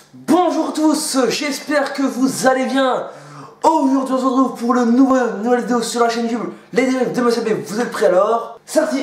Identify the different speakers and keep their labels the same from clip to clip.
Speaker 1: Bonjour tous, j'espère que vous allez bien. Aujourd'hui on se retrouve pour le nouvelle vidéo sur la chaîne YouTube Les Dérives de Monsieur B. Vous êtes prêts alors? C'est parti.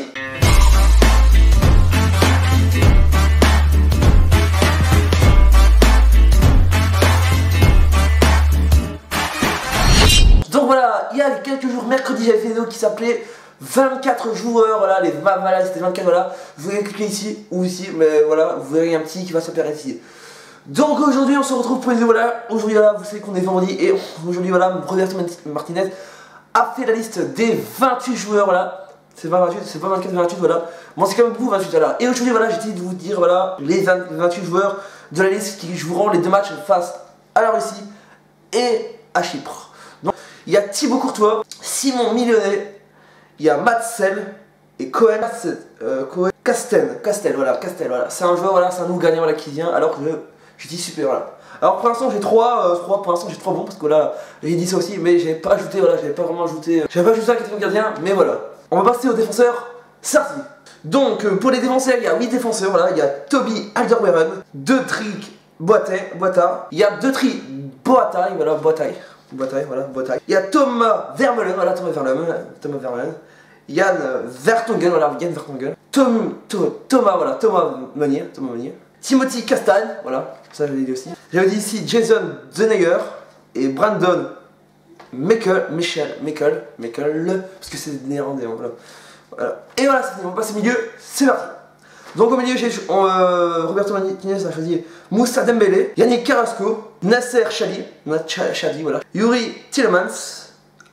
Speaker 1: Donc voilà, il y a quelques jours, mercredi, j'avais fait une vidéo qui s'appelait 24 joueurs, voilà, voilà, c'était 24, voilà. Vous pouvez cliquer ici ou ici, mais voilà, vous verrez un petit qui va s'apparaître ici. Donc aujourd'hui on se retrouve pour une vidéo, voilà. Aujourd'hui voilà, vous savez qu'on est vendredi et aujourd'hui voilà, Roberto Martinez a fait la liste des 28 joueurs, voilà. C'est pas 28, c'est pas 24, 28, voilà. Bon c'est quand même beaucoup 28, voilà. Et aujourd'hui voilà, j'ai décidé de vous dire, voilà, les 28 joueurs de la liste qui joueront les deux matchs face à la Russie et à Chypre. Donc il y a Thibaut Courtois, Simon Millonnet, il y a Matsel et Cohen Castel, voilà. C'est un joueur, voilà, c'est un nouveau gagnant là, qui vient, alors que je dis super, voilà. Alors pour l'instant j'ai 3 bons parce que là j'ai dit ça aussi, mais j'avais pas ajouté, voilà, j'avais pas vraiment ajouté un quatrième gardien, mais voilà. On va passer aux défenseurs, c'est parti. Donc pour les défenseurs, il y a 8 défenseurs, voilà, il y a Toby Alderweireld, Detrick Boita, il y a Detrick Boitaille, voilà, Boitaille. Il y a Thomas Vermeulen, voilà, Thomas Vermeulen. Yann Vertonghen, voilà, Yann Vertonghen. Thomas Meunier. Timothy Castagne, voilà, ça j'avais dit aussi. J'avais dit ici Jason Denayer et Brandon Mekel, parce que c'est néerlandais, voilà. Et voilà, c'est fini, on passe au milieu, c'est parti. Donc au milieu, j'ai Roberto Martinez a choisi Moussa Dembélé, Yannick Carrasco, Nasser Chadi, voilà, Yuri Tielemans,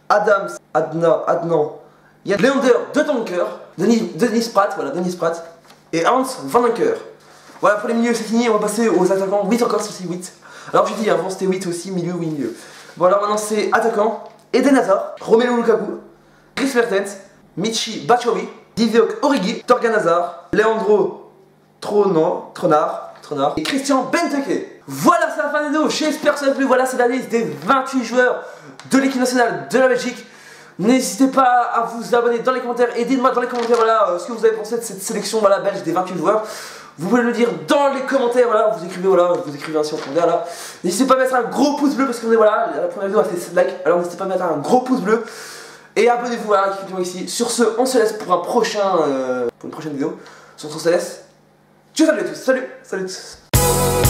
Speaker 1: Adnan, Leander De Tonker, Denis Pratt, voilà, et Hans Van Anker. Voilà, pour les milieux c'est fini, on va passer aux attaquants. 8 encore, c'est aussi 8. Alors j'ai dit avant c'était 8 aussi, milieu. Voilà, maintenant c'est attaquant. Eden Hazard, Romelu Lukaku, Chris Mertens, Michi Batshuayi, Divock Origi, Torgan Hazard, Leandro Trossard et Christian Benteke. Voilà, c'est la fin de la vidéo, j'espère que ça vous a plu. Voilà, c'est la liste des 28 joueurs de l'équipe nationale de la Belgique. N'hésitez pas à vous abonner dans les commentaires et dites-moi dans les commentaires, voilà, ce que vous avez pensé de cette sélection, voilà, belge des 28 joueurs. Vous pouvez le dire dans les commentaires, voilà, vous écrivez ainsi en commentaire, là. N'hésitez pas à mettre un gros pouce bleu parce que voilà, la première vidéo a fait 7 likes, alors n'hésitez pas à mettre un gros pouce bleu. Et abonnez-vous, voilà, cliquez ici. Sur ce, on se laisse pour pour une prochaine vidéo. Sur ce, on se laisse. Ciao, salut à tous, salut tous.